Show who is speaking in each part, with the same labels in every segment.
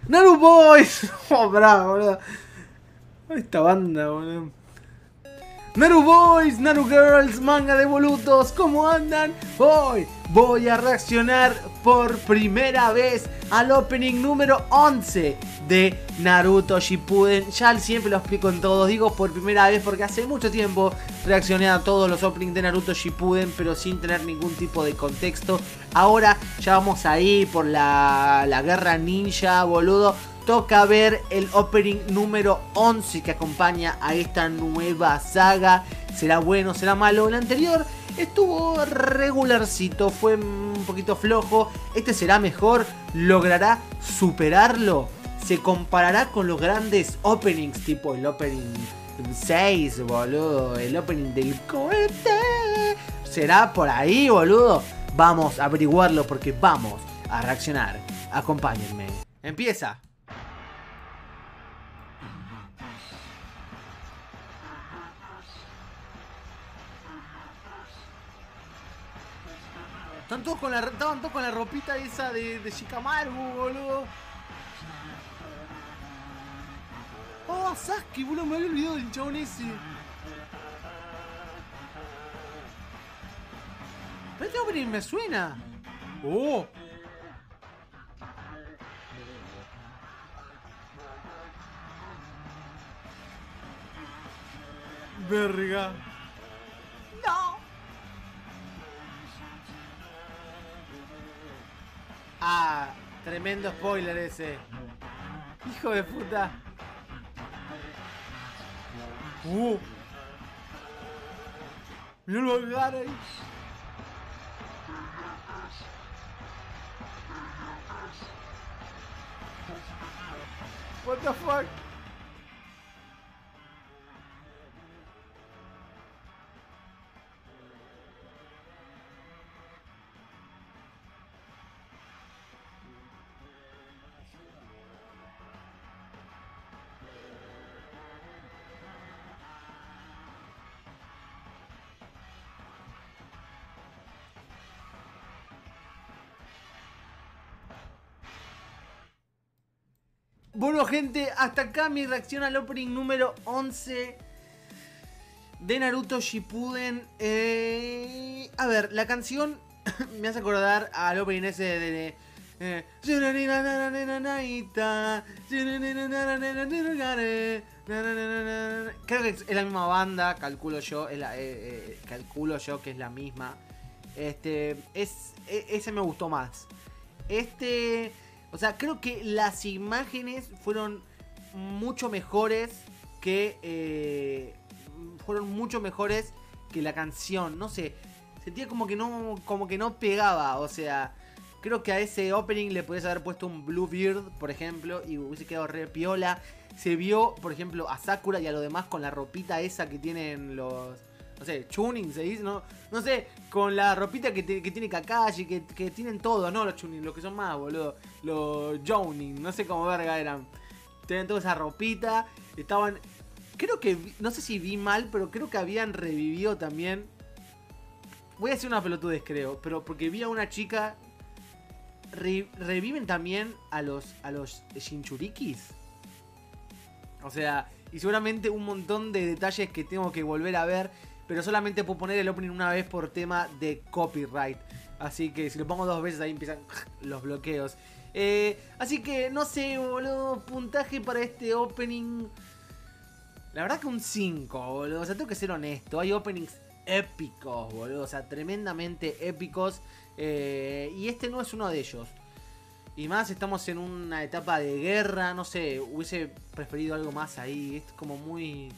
Speaker 1: Naru Boys. Oh, bravo, boludo. Esta banda, boludo. Naru Boys, Naru Girls, manga de boludos, ¿cómo andan? Hoy voy a reaccionar por primera vez al opening número 11 de Naruto Shippuden. Ya siempre lo explico en todos, digo por primera vez porque hace mucho tiempo reaccioné a todos los openings de Naruto Shippuden, pero sin tener ningún tipo de contexto. Ahora ya vamos ahí por la guerra ninja, boludo. Toca ver el opening número 11 que acompaña a esta nueva saga. ¿Será bueno? ¿Será malo? El anterior estuvo regularcito, fue un poquito flojo. Este será mejor, logrará superarlo. Se comparará con los grandes openings, tipo el opening 6, boludo. El opening del cohete. ¿Será por ahí, boludo? Vamos a averiguarlo porque vamos a reaccionar. Acompáñenme. Empieza. Estaban todos con la ropita esa de Shikamaru, boludo. Oh, Sasuke, boludo, me había olvidado del chabón ese. Pero este opening me suena. Oh. Verga. No. Ah, tremendo spoiler ese. Hijo de puta. Mirá lo agarra ahí. What the fuck? Bueno, gente, hasta acá mi reacción al opening número 11 de Naruto Shippuden. A ver, la canción me hace acordar al opening ese de creo que es la misma banda, calculo yo que es la misma. Ese me gustó más. O sea, creo que las imágenes fueron mucho mejores que la canción. No sé, sentía como que no pegaba. O sea, creo que a ese opening le podías haber puesto un Bluebeard, por ejemplo, y hubiese quedado re piola. Se vio, por ejemplo, a Sakura y a lo demás con la ropita esa que tienen los... No sé, Chunin se dice, no sé, con la ropita que tiene Kakashi, que tienen todos, ¿no? Los Chunin, los que son más, boludo. Los Jounin, no sé cómo verga eran. Tenían toda esa ropita, estaban... Creo que, no sé si vi mal, pero creo que habían revivido también. Voy a hacer una pelotudez, creo, pero porque vi a una chica... Reviven también a los Shinchurikis. O sea, y seguramente un montón de detalles que tengo que volver a ver. Pero solamente puedo poner el opening una vez por tema de copyright. Así que si lo pongo dos veces ahí empiezan los bloqueos. Así que no sé, boludo. Puntaje para este opening. La verdad que un 5, boludo. O sea, tengo que ser honesto. Hay openings épicos, boludo. O sea, tremendamente épicos. Y este no es uno de ellos. Y más estamos en una etapa de guerra. No sé, hubiese preferido algo más ahí. Es como muy...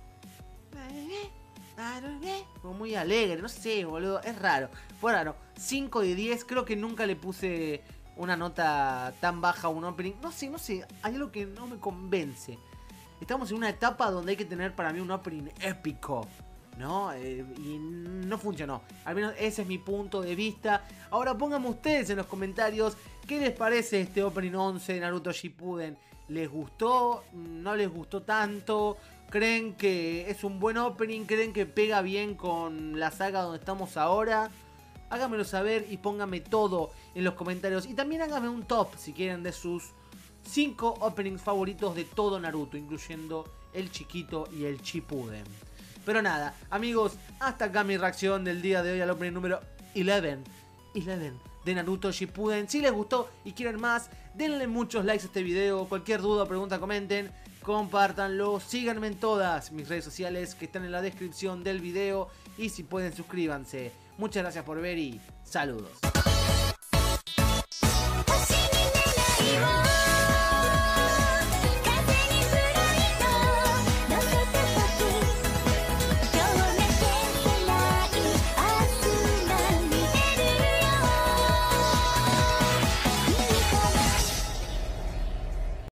Speaker 1: como muy alegre, no sé, boludo, es raro. Fue raro, 5 de 10, creo que nunca le puse una nota tan baja a un opening. No sé, hay algo que no me convence. Estamos en una etapa donde hay que tener para mí un opening épico, ¿no? Y no funcionó. Al menos ese es mi punto de vista. Ahora pónganme ustedes en los comentarios qué les parece este opening 11 de Naruto Shippuden. ¿Les gustó? ¿No les gustó tanto? ¿Creen que es un buen opening? ¿Creen que pega bien con la saga donde estamos ahora? Háganmelo saber y pónganme todo en los comentarios. Y también háganme un top si quieren de sus 5 openings favoritos de todo Naruto, incluyendo el chiquito y el Shippuden. Pero nada, amigos, hasta acá mi reacción del día de hoy al opening número 11 de Naruto Shippuden. Si les gustó y quieren más, denle muchos likes a este video. Cualquier duda o pregunta comenten, compártanlo, síganme en todas mis redes sociales que están en la descripción del video. Y si pueden, suscríbanse. Muchas gracias por ver y saludos.